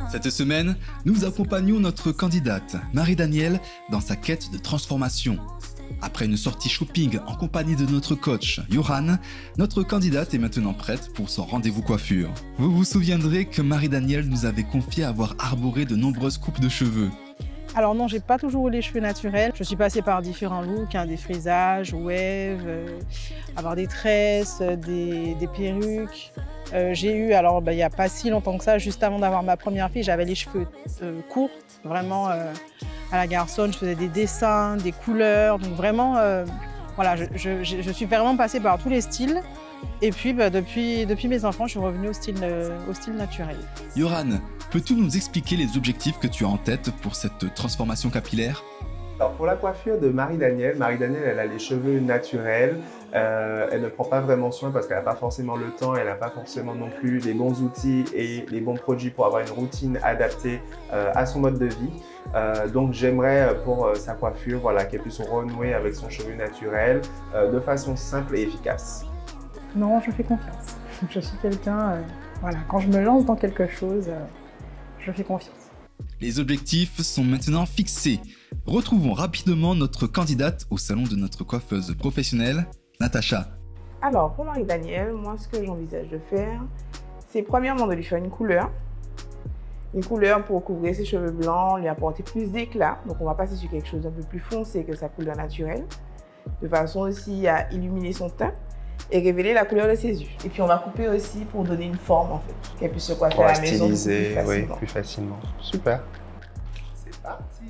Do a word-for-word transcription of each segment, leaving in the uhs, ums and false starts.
Cette semaine, nous accompagnons notre candidate, Marie-Danielle, dans sa quête de transformation. Après une sortie shopping en compagnie de notre coach, Yoran, notre candidate est maintenant prête pour son rendez-vous coiffure. Vous vous souviendrez que Marie-Danielle nous avait confié avoir arboré de nombreuses coupes de cheveux. Alors non, j'ai pas toujours eu les cheveux naturels. Je suis passée par différents looks, hein, des frisages, wave, euh, avoir des tresses, des, des perruques. Euh, j'ai eu, alors bah, il n'y a pas si longtemps que ça, juste avant d'avoir ma première fille, j'avais les cheveux euh, courts, vraiment euh, à la garçonne. Je faisais des dessins, des couleurs, donc vraiment, euh, voilà, je, je, je suis vraiment passée par tous les styles. Et puis bah, depuis, depuis mes enfants, je suis revenue au style, euh, au style naturel. Yoran, peux-tu nous expliquer les objectifs que tu as en tête pour cette transformation capillaire? Alors pour la coiffure de Marie-Danielle, Marie-Danielle elle a les cheveux naturels, euh, elle ne prend pas vraiment soin parce qu'elle n'a pas forcément le temps, elle n'a pas forcément non plus les bons outils et les bons produits pour avoir une routine adaptée euh, à son mode de vie. Euh, donc j'aimerais pour euh, sa coiffure voilà, qu'elle puisse renouer avec son cheveu naturel euh, de façon simple et efficace. Non, je fais confiance. Je suis quelqu'un, euh, voilà, quand je me lance dans quelque chose, euh, je fais confiance. Les objectifs sont maintenant fixés. Retrouvons rapidement notre candidate au salon de notre coiffeuse professionnelle, Natacha. Alors, pour Marie-Danielle, moi, ce que j'envisage de faire, c'est premièrement de lui faire une couleur. Une couleur pour couvrir ses cheveux blancs, lui apporter plus d'éclat. Donc, on va passer sur quelque chose d'un peu plus foncé que sa couleur naturelle, de façon aussi à illuminer son teint et révéler la couleur de ses yeux. Et puis, on va couper aussi pour donner une forme, en fait, qu'elle puisse se coiffer Pour à la la maison plus styliser, facilement. oui, plus facilement. Super. C'est parti.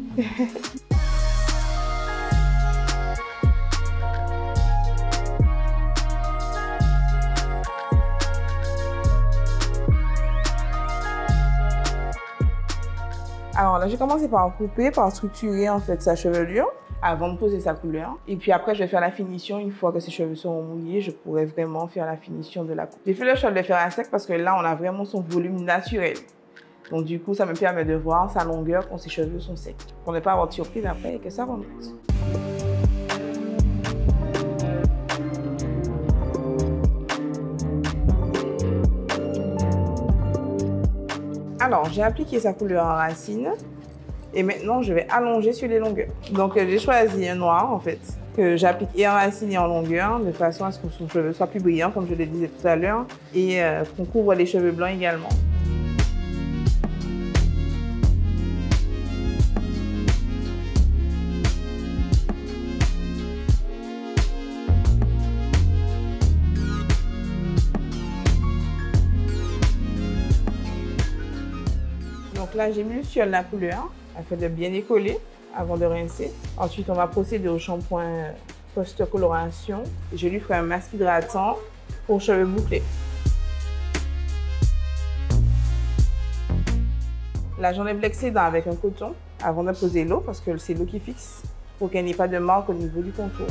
Alors là, j'ai commencé par couper, par structurer en fait sa chevelure avant de poser sa couleur. Et puis après, je vais faire la finition. Une fois que ses cheveux seront mouillés, je pourrai vraiment faire la finition de la coupe. J'ai fait le choix de le faire à sec parce que là, on a vraiment son volume naturel. Donc du coup, ça me permet de voir sa longueur quand ses cheveux sont secs. Pour ne pas avoir de surprise après et que ça remonte. Alors, j'ai appliqué sa couleur en racine et maintenant, je vais allonger sur les longueurs. Donc, j'ai choisi un noir, en fait, que j'applique et en racine et en longueur, de façon à ce que son cheveu soit plus brillant, comme je le disais tout à l'heure, et euh, qu'on couvre les cheveux blancs également. Donc là, j'ai mis sur la couleur afin de bien décoller avant de rincer. Ensuite, on va procéder au shampoing post-coloration. Je lui ferai un masque hydratant pour cheveux bouclés. Là, j'enlève l'excédent avec un coton avant de poser l'eau parce que c'est l'eau qui fixe pour qu'il n'y ait pas de marque au niveau du contour.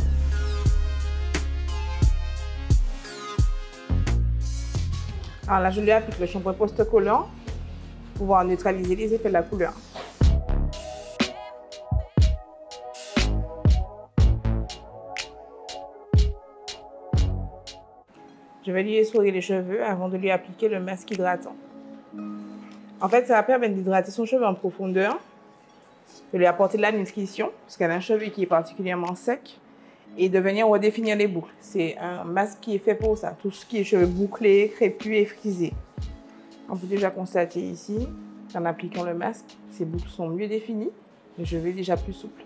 Alors là, je lui applique le shampoing post-collant pour pouvoir neutraliser les effets de la couleur. Je vais lui essorer les cheveux avant de lui appliquer le masque hydratant. En fait, ça va permettre d'hydrater son cheveu en profondeur, de lui apporter de la nutrition, parce qu'elle a un cheveu qui est particulièrement sec, et de venir redéfinir les boucles. C'est un masque qui est fait pour ça, tout ce qui est cheveux bouclés, crépus et frisés. On peut déjà constater ici qu'en appliquant le masque, ses boucles sont mieux définies, le cheveu est déjà plus souple.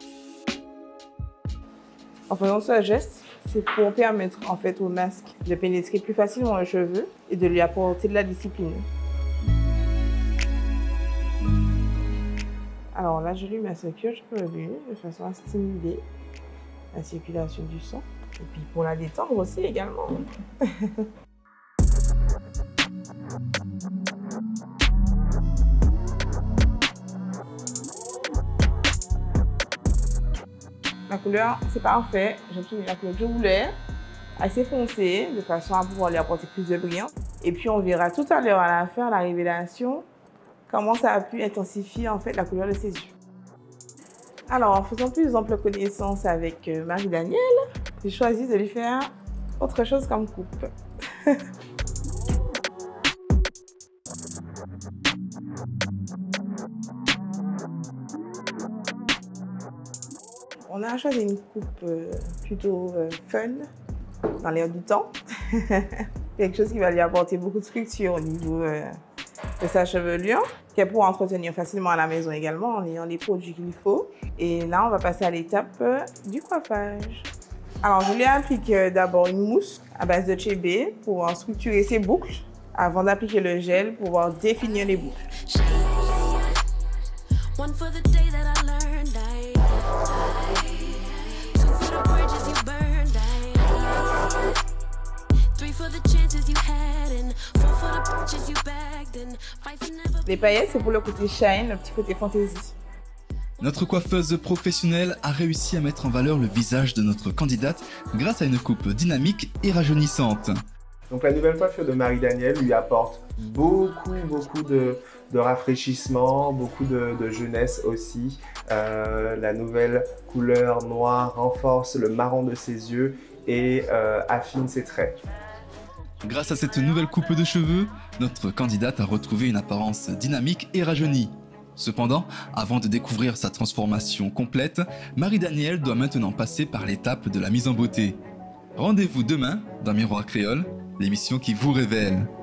En faisant ce geste, c'est pour permettre en fait au masque de pénétrer plus facilement le cheveu et de lui apporter de la discipline. Alors là, je lui mets ce cuir chevelu de façon à stimuler la circulation du sang et puis pour la détendre aussi également. La couleur, c'est parfait. J'ai obtenu la couleur que je voulais, assez foncée, de façon à pouvoir lui apporter plus de brillant. Et puis, on verra tout à l'heure à la fin, la révélation, comment ça a pu intensifier en fait la couleur de ses yeux. Alors, en faisant plus ample connaissance avec Marie-Danielle, j'ai choisi de lui faire autre chose comme coupe. on a choisi une coupe euh, plutôt euh, fun, dans l'air du temps. Quelque chose qui va lui apporter beaucoup de structure au niveau euh, de sa chevelure, qu'elle pourra entretenir facilement à la maison également en ayant les produits qu'il faut. Et là, on va passer à l'étape euh, du coiffage. Alors, je lui applique euh, d'abord une mousse à base de chébé pour en structurer ses boucles avant d'appliquer le gel pour pouvoir définir les boucles. Les paillettes, c'est pour le côté shine, le petit côté fantaisie. Notre coiffeuse professionnelle a réussi à mettre en valeur le visage de notre candidate grâce à une coupe dynamique et rajeunissante. Donc la nouvelle coiffure de Marie-Danielle lui apporte beaucoup, beaucoup de, de rafraîchissement, beaucoup de, de jeunesse aussi. Euh, la nouvelle couleur noire renforce le marron de ses yeux et euh, affine ses traits. Grâce à cette nouvelle coupe de cheveux, notre candidate a retrouvé une apparence dynamique et rajeunie. Cependant, avant de découvrir sa transformation complète, Marie-Danielle doit maintenant passer par l'étape de la mise en beauté. Rendez-vous demain dans Miroir Créole, l'émission qui vous révèle.